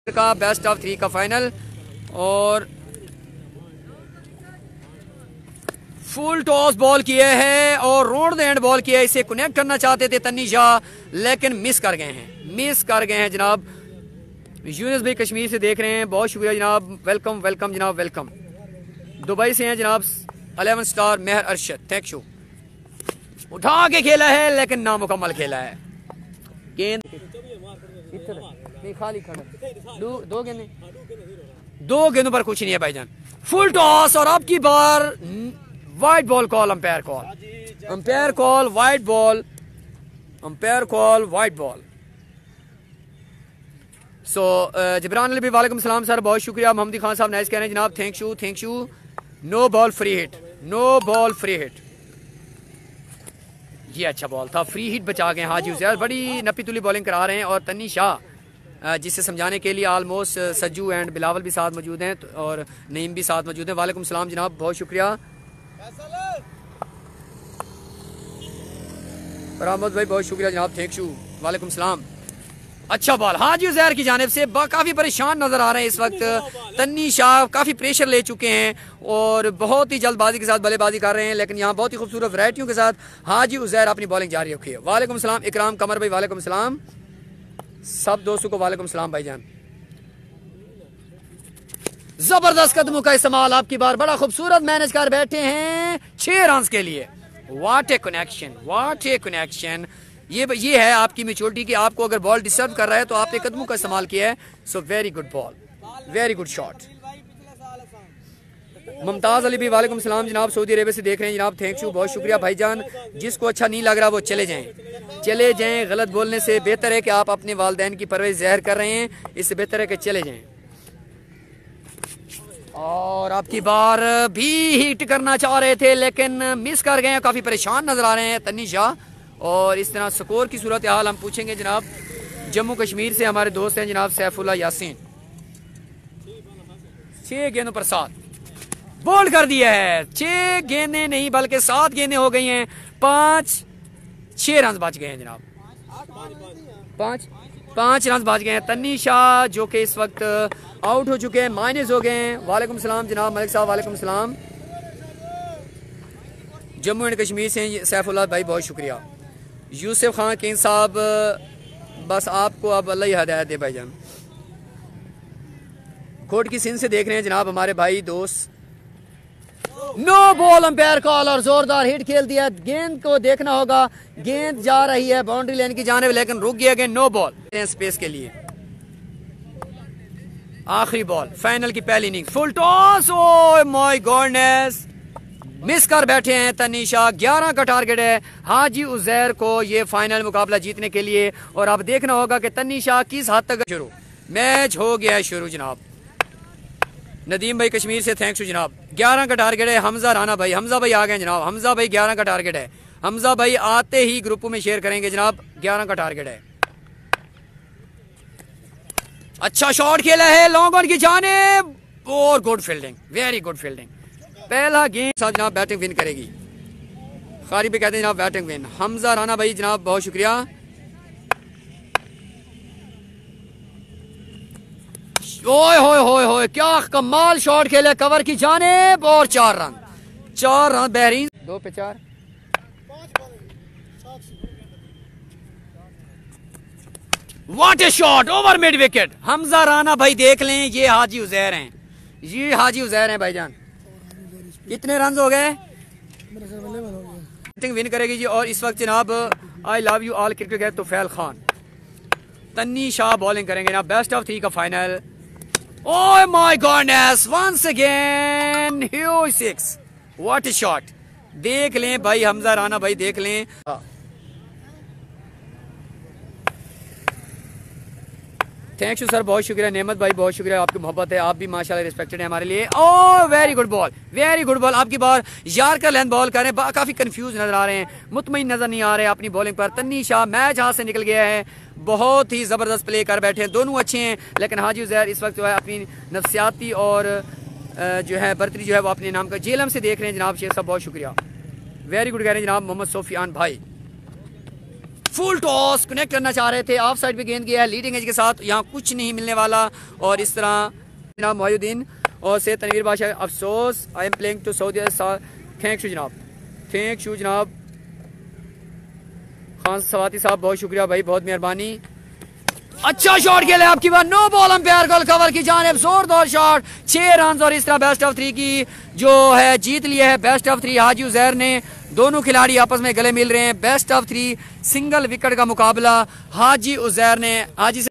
का best of 3 का final और फुल टॉस बॉल किए हैं और रोड द एंड बॉल किया है। इसे कनेक्ट करना चाहते थे तन्नी शाह लेकिन मिस कर गए हैं जनाब। यूनुस भाई कश्मीर से देख रहे हैं, बहुत शुक्रिया जनाब। वेलकम वेलकम जनाब, वेलकम। दुबई से हैं जनाब 11 star Mehar Arshad, thank you. उठा के खेला है लेकिन नामुकम्मल खेला है। गेंद खाली खड़ा, दो गेंदों पर कुछ नहीं है भाईजान। फुल टॉस और अब की बार wide ball call, umpire call wide ball. So Jabran Ali भी वालेकुम सलाम सर, बहुत शुक्रिया। मोहम्मदी खान साहब नाइस कह रहे हैं जनाब, thank you. No ball free hit, ये अच्छा बॉल था, फ्री हिट बचा गए हाजी उजैर। बड़ी नपी तुली बॉलिंग करा रहे हैं और तन्नी शाह जिसे समझाने के लिए ऑलमोस्ट सज्जू एंड बिलावल भी साथ मौजूद हैं और नईम भी साथ मौजूद हैं। वालेकुम सलाम जनाब, बहुत शुक्रिया। रामद भाई बहुत शुक्रिया जनाब, थैंक यू, वालेकुम सलाम। अच्छा बॉल हाजी उजैर की जानिब से, काफी परेशान नजर आ रहे हैं इस वक्त। तन्नी शाह काफी प्रेशर ले चुके हैं और बहुत ही जल्दबाजी के साथ बल्लेबाजी कर रहे हैं, लेकिन यहाँ बहुत ही खूबसूरत वैरायटियों के साथ हाजी उजैर अपनी बॉलिंग जारी रखी है। वालेकुम सलाम इकराम कमर भाई, वालेकुम सलाम। सब दोस्तों को वालेकुम सलाम भाईजान। जबरदस्त कदमों का इस्तेमाल आपकी बार, बड़ा खूबसूरत मैनेज कर बैठे हैं 6 रन के लिए। What a connection. ये है आपकी मैच्योरिटी कि आपको अगर बॉल डिस्टर्ब कर रहा है तो आपने कदमों का इस्तेमाल किया है। So very good ball, very good shot. Mumtaz Ali भी वालेकुम सलाम जनाब, सऊदी अरेबिया से देख रहे हैं जनाब, थैंक यू, बहुत शुक्रिया भाईजान। जिसको अच्छा नहीं लग रहा वो चले जाएं। गलत बोलने से बेहतर है कि आप अपने वालिदैन की परवरिश ज़हर कर रहे हैं, इससे बेहतर है कि चले जाएं। और आपकी बार भी हिट करना चाह रहे थे लेकिन मिस कर गए हैं, काफी परेशान नजर आ रहे हैं तन्नी शाह। और इस तरह स्कोर की सूरत हाल हम पूछेंगे जनाब। जम्मू कश्मीर से हमारे दोस्त हैं जनाब सैफुल्लाह यासीन। 6 गेंदों पर 7 बोल्ड कर दिया है। 6 गेंदें नहीं बल्कि 7 गेंदें हो गई हैं। 6 रन बच गए हैं जनाब, 5 रन बच गए हैं। तन्नी शाह जो कि इस वक्त आउट हो चुके हैं, माइनस हो गए हैं। वालेकुम सलाम जनाब मलिक साहब, वालेकुम सलाम। जम्मू एंड कश्मीर से सैफुल्लाह भाई, बहुत शुक्रिया। यूसुफ खान किंग साहब, बस आपको अब अल्लाह ही हदायत दे भाईजान। कोट की सिंध से देख रहे हैं जनाब हमारे भाई दोस्त। नो बॉल, अंपायर कॉल और जोरदार हिट खेल दिया। गेंद को देखना होगा, गेंद जा रही है बाउंड्री लाइन की जानिब लेकिन रुक गया। गेंद नो बॉल स्पेस के लिए। आखिरी बॉल, फाइनल की पहली inning, full toss. Oh my goodness, miss कर बैठे हैं तन्नी शाह। 11 का टारगेट है हाजी उजैर को ये फाइनल मुकाबला जीतने के लिए। और अब देखना होगा कि तन्नी शाह किस हद तक शुरू। मैच हो गया है शुरू जनाब। नदीम भाई कश्मीर से थैंक्स यू जनाब। 11 का टारगेट है। हमजा राना भाई, हमजा भाई आ गए जनाब। हमजा भाई 11 का टारगेट है। हमजा भाई आते ही ग्रुपों में शेयर करेंगे जनाब। 11 का टारगेट है। अच्छा शॉट खेला है लॉन्ग ऑन की जानिब और good fielding, very good fielding. पहला गेम जनाब बैटिंग विन करेगी। खारी पे कहते हैं जनाब बैटिंग विन। हमजा राना भाई जनाब बहुत शुक्रिया। ओए होए होए होए, क्या कमाल शॉट खेले कवर की जानिब और 4 रन बेहतरीन। 2 पे 4। What a shot over mid wicket. Hamza Rana भाई देख लें, ये हाजी उजैर हैं भाईजान। कितने रन हो गए? बैटिंग विन करेगी जी। और इस वक्त जनाब I love you all cricket Tofail Khan. Tanni Shah bowling करेंगे जनाब। बेस्ट ऑफ 3 का final. Oh my goodness, once again huge 6। What a shot, देख लें भाई हमजा राना भाई, देख लें। थैंक्स यू सर, बहुत शुक्रिया। नेमत भाई बहुत शुक्रिया, आपकी मोहब्बत है, आप भी माशाल्लाह रिस्पेक्टेड है हमारे लिए। Oh very good ball, very good ball. आपकी बार यार का लेंथ बॉल कर रहे हैं, काफी कंफ्यूज नजर आ रहे हैं, मुतमईन नजर नहीं आ रहे अपनी बॉलिंग पर। तन्नी शाह मैच हाथ से निकल गया है, बहुत ही जबरदस्त प्ले कर बैठे हैं, दोनों अच्छे हैं। लेकिन हाजी उजैर इस वक्त जो है अपनी नफसियाती और जो है बर्तरी जो है वो अपने नाम का जेलम से देख रहे हैं जनाब। शेख साहब बहुत शुक्रिया, वेरी गुड कह रहे हैं जनाब मोहम्मद सोफियान भाई। फुल टॉस कनेक्ट करना चाह रहे थे, ऑफ साइड पे गेंद गया है लीडिंग एज के साथ, यहाँ कुछ नहीं मिलने वाला। और इस तरह जनाब मोहिउद्दीन और से तनवीर बादशाह, अफसोस I am playing to Saudi. Thank you जनाब, थैंक यू जनाब खान सवाती साहब, बहुत शुक्रिया भाई, बहुत मेहरबानी। अच्छा शॉट खेले आपकी बात, नो बॉल अंपायर गोल कवर की जानिब, जोरदार शॉट, 6 रन और इस तरह बेस्ट ऑफ 3 की जो है जीत लिया है। बेस्ट ऑफ 3 हाजी उजैर ने, दोनों खिलाड़ी आपस में गले मिल रहे हैं। बेस्ट ऑफ 3 सिंगल विकेट का मुकाबला हाजी उजैर ने हाजी